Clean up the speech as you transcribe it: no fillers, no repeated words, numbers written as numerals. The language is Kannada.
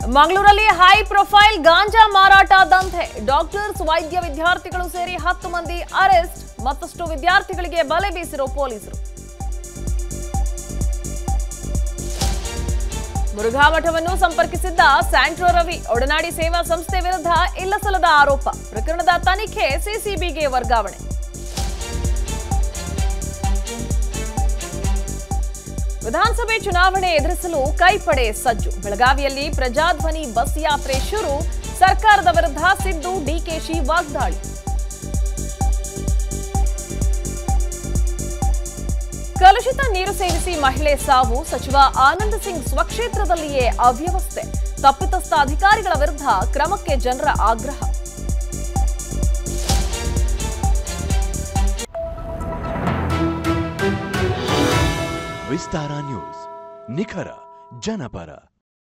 ಮಂಗಳೂರಲ್ಲಿ ಹೈ ಪ್ರೊಫೈಲ್ ಗಾಂಜಾ ಮಾರಾಟ ದಂಧೆ. ಡಾಕ್ಟರ್ಸ್, ವೈದ್ಯ, ವಿದ್ಯಾರ್ಥಿಗಳು ಸೇರಿ 10 ಮಂದಿ ಅರೆಸ್ಟ್. ಮತ್ತಷ್ಟು ವಿದ್ಯಾರ್ಥಿಗಳಿಗೆ ಬಲೆ ಬೀಸಿರೋ ಪೊಲೀಸರು. ಮುರುಘಾ ಮಠವನ್ನು ಸಂಪರ್ಕಿಸಿದ್ದ ಸ್ಯಾಂಟ್ರೋ ರವಿ ಒಡನಾಡಿ ಸೇವಾ ಸಂಸ್ಥೆ ವಿರುದ್ಧ ಇಲ್ಲಸಲ್ಲದ ಆರೋಪ. ಪ್ರಕರಣದ ತನಿಖೆ ಸಿಸಿಬಿಗೆ ವರ್ಗಾವಣೆ. ವಿಧಾನಸಭೆ ಚುನಾವಣೆ ಎದುರಿಸಲು ಕೈಪಡೆ ಸಜ್ಜು. ಬೆಳಗಾವಿಯಲ್ಲಿ ಪ್ರಜಾಧ್ವನಿ ಬಸ್ ಯಾತ್ರೆ ಶುರು. ಸರ್ಕಾರದ ವಿರುದ್ಧ ಸಿದ್ದು, ಡಿಕೆಶಿ ವಾಗ್ದಾಳಿ. ಕಲುಷಿತ ನೀರು ಸೇವಿಸಿ ಮಹಿಳೆ ಸಾವು. ಸಚಿವ ಆನಂದ್ ಸಿಂಗ್ ಸ್ವಕ್ಷೇತ್ರದಲ್ಲಿಯೇ ಅವ್ಯವಸ್ಥೆ. ತಪ್ಪಿತಸ್ಥ ಅಧಿಕಾರಿಗಳ ವಿರುದ್ಧ ಕ್ರಮಕ್ಕೆ ಜನರ ಆಗ್ರಹ. ವಿಸ್ತಾರ ನ್ಯೂಸ್, ನಿಖರ ಜನಪರ.